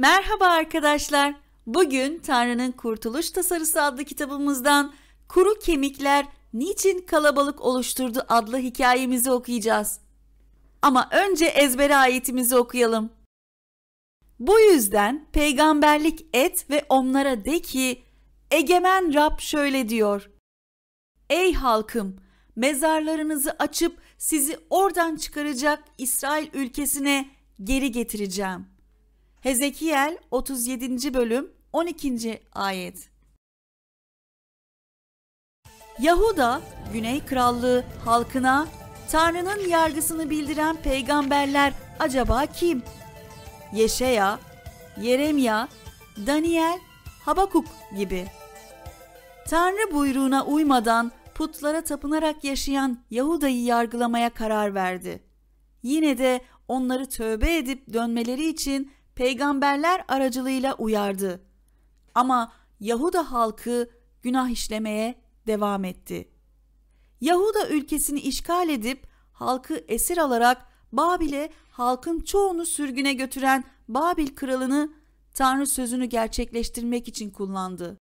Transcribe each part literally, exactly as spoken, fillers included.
Merhaba arkadaşlar. Bugün Tanrı'nın Kurtuluş Tasarısı adlı kitabımızdan Kuru Kemikler Niçin Kalabalık Oluşturdu adlı hikayemizi okuyacağız. Ama önce ezbere ayetimizi okuyalım. Bu yüzden peygamberlik et ve onlara de ki, Egemen Rab şöyle diyor: Ey halkım, mezarlarınızı açıp sizi oradan çıkaracak İsrail ülkesine geri getireceğim. Hezekiel otuz yedinci bölüm on ikinci ayet. Yahuda, Güney Krallığı halkına Tanrı'nın yargısını bildiren peygamberler acaba kim? Yeşaya, Yeremya, Daniel, Habakuk gibi. Tanrı buyruğuna uymadan putlara tapınarak yaşayan Yahuda'yı yargılamaya karar verdi. Yine de onları tövbe edip dönmeleri için peygamberler aracılığıyla uyardı. Ama Yahuda halkı günah işlemeye devam etti. Yahuda ülkesini işgal edip halkı esir alarak Babil'e halkın çoğunu sürgüne götüren Babil kralını Tanrı sözünü gerçekleştirmek için kullandı.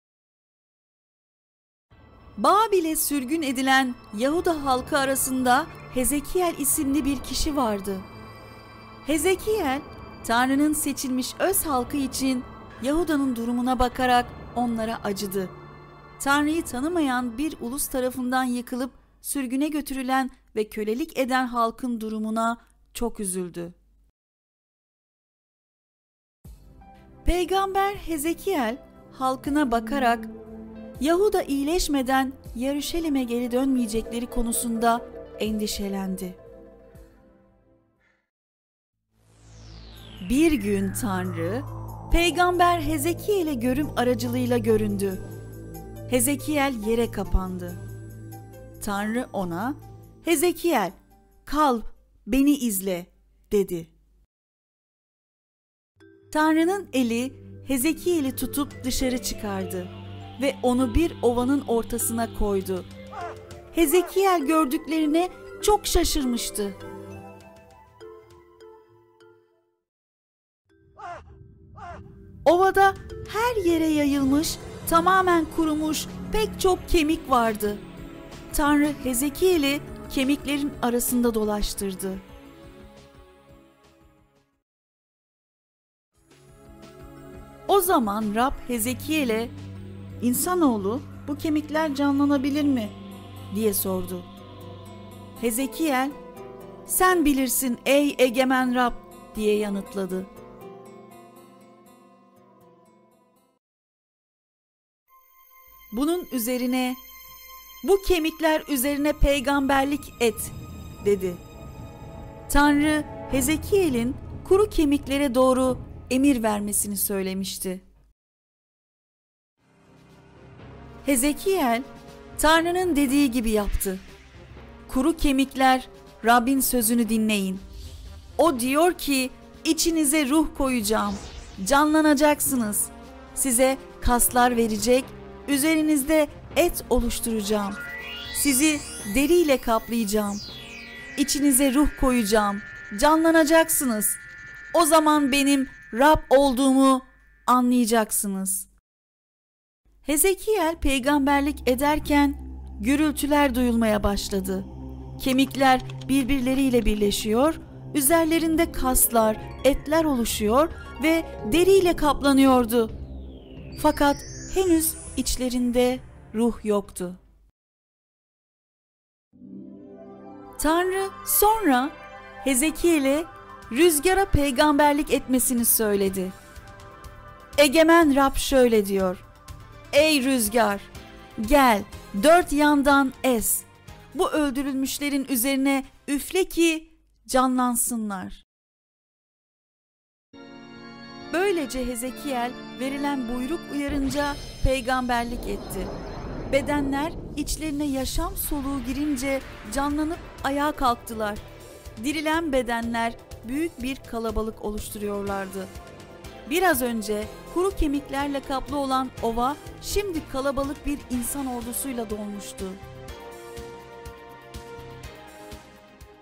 Babil'e sürgün edilen Yahuda halkı arasında Hezekiel isimli bir kişi vardı. Hezekiel, Tanrı'nın seçilmiş öz halkı için Yahuda'nın durumuna bakarak onlara acıdı. Tanrı'yı tanımayan bir ulus tarafından yıkılıp sürgüne götürülen ve kölelik eden halkın durumuna çok üzüldü. Peygamber Hezekiel halkına bakarak Yahuda iyileşmeden Yeruşalim'e geri dönmeyecekleri konusunda endişelendi. Bir gün Tanrı, Peygamber Hezekiel'e görüm aracılığıyla göründü. Hezekiel yere kapandı. Tanrı ona, Hezekiel, kalk, beni izle, dedi. Tanrı'nın eli Hezekiel'i tutup dışarı çıkardı ve onu bir ovanın ortasına koydu. Hezekiel gördüklerine çok şaşırmıştı. Ovada her yere yayılmış, tamamen kurumuş pek çok kemik vardı. Tanrı Hezekiel'i kemiklerin arasında dolaştırdı. O zaman Rab Hezekiel'e, "İnsanoğlu, bu kemikler canlanabilir mi?" diye sordu. Hezekiel, "Sen bilirsin ey egemen Rab," diye yanıtladı. Bunun üzerine, "Bu kemikler üzerine peygamberlik et," dedi. Tanrı Hezekiel'in kuru kemiklere doğru emir vermesini söylemişti. Hezekiel, Tanrı'nın dediği gibi yaptı. Kuru kemikler, Rabbin sözünü dinleyin. O diyor ki, içinize ruh koyacağım, canlanacaksınız. Size kaslar verecek, üzerinizde et oluşturacağım. Sizi deriyle kaplayacağım. İçinize ruh koyacağım, canlanacaksınız. O zaman benim Rab olduğumu anlayacaksınız. Hezekiel peygamberlik ederken gürültüler duyulmaya başladı. Kemikler birbirleriyle birleşiyor, üzerlerinde kaslar, etler oluşuyor ve deriyle kaplanıyordu. Fakat henüz içlerinde ruh yoktu. Tanrı sonra Hezekiel'e rüzgara peygamberlik etmesini söyledi. Egemen Rab şöyle diyor: "Ey rüzgar, gel, dört yandan es. Bu öldürülmüşlerin üzerine üfle ki canlansınlar." Böylece Hezekiel verilen buyruk uyarınca peygamberlik etti. Bedenler içlerine yaşam soluğu girince canlanıp ayağa kalktılar. Dirilen bedenler büyük bir kalabalık oluşturuyorlardı. Biraz önce kuru kemiklerle kaplı olan ova şimdi kalabalık bir insan ordusuyla dolmuştu.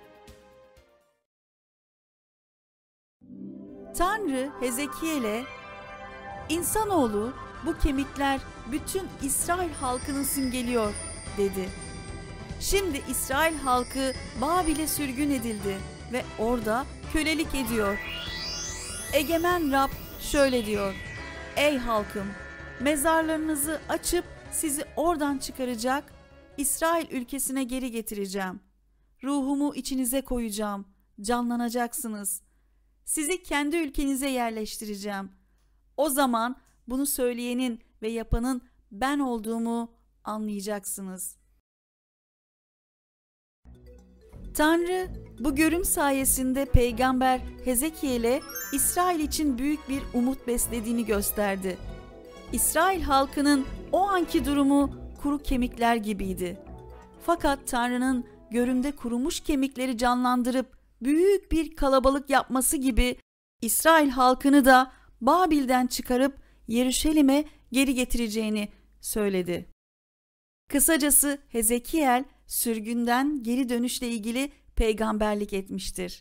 Tanrı Hezekiel'e İnsanoğlu, bu kemikler bütün İsrail halkını simgeliyor dedi. Şimdi İsrail halkı Babil'e sürgün edildi ve orada kölelik ediyor. Egemen Rab şöyle diyor: ey halkım, mezarlarınızı açıp sizi oradan çıkaracak, İsrail ülkesine geri getireceğim. Ruhumu içinize koyacağım, canlanacaksınız. Sizi kendi ülkenize yerleştireceğim. O zaman bunu söyleyenin ve yapanın ben olduğumu anlayacaksınız. Tanrı bu görüm sayesinde peygamber Hezekiel'e İsrail için büyük bir umut beslediğini gösterdi. İsrail halkının o anki durumu kuru kemikler gibiydi. Fakat Tanrı'nın görümde kurumuş kemikleri canlandırıp büyük bir kalabalık yapması gibi İsrail halkını da Babil'den çıkarıp Yeruşalim'e geri getireceğini söyledi. Kısacası Hezekiel sürgünden geri dönüşle ilgili peygamberlik etmiştir.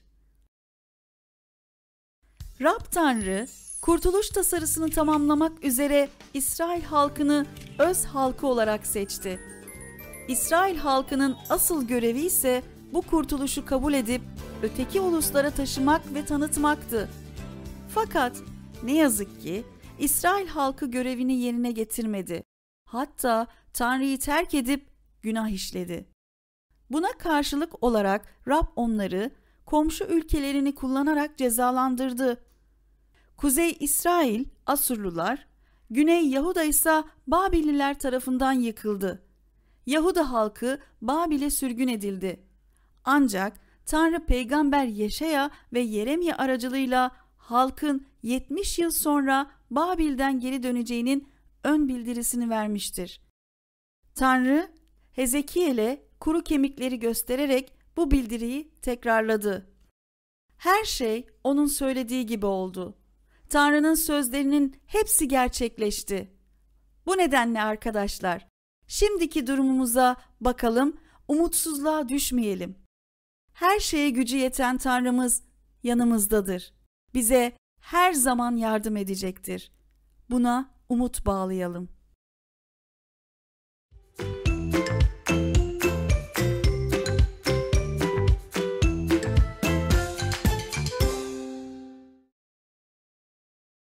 Rab Tanrı, kurtuluş tasarısını tamamlamak üzere İsrail halkını öz halkı olarak seçti. İsrail halkının asıl görevi ise bu kurtuluşu kabul edip öteki uluslara taşımak ve tanıtmaktı. Fakat ne yazık ki İsrail halkı görevini yerine getirmedi. Hatta Tanrı'yı terk edip günah işledi. Buna karşılık olarak Rab onları komşu ülkelerini kullanarak cezalandırdı. Kuzey İsrail Asurlular, Güney Yahuda ise Babililer tarafından yıkıldı. Yahuda halkı Babil'e sürgün edildi. Ancak Tanrı peygamber Yeşaya ve Yeremye aracılığıyla halkın yetmiş yıl sonra Babil'den geri döneceğinin ön bildirisini vermiştir. Tanrı Hezekiel'e kuru kemikleri göstererek bu bildiriyi tekrarladı. Her şey onun söylediği gibi oldu. Tanrı'nın sözlerinin hepsi gerçekleşti. Bu nedenle arkadaşlar, şimdiki durumumuza bakalım, umutsuzluğa düşmeyelim. Her şeye gücü yeten Tanrımız yanımızdadır. Bize her zaman yardım edecektir. Buna umut bağlayalım.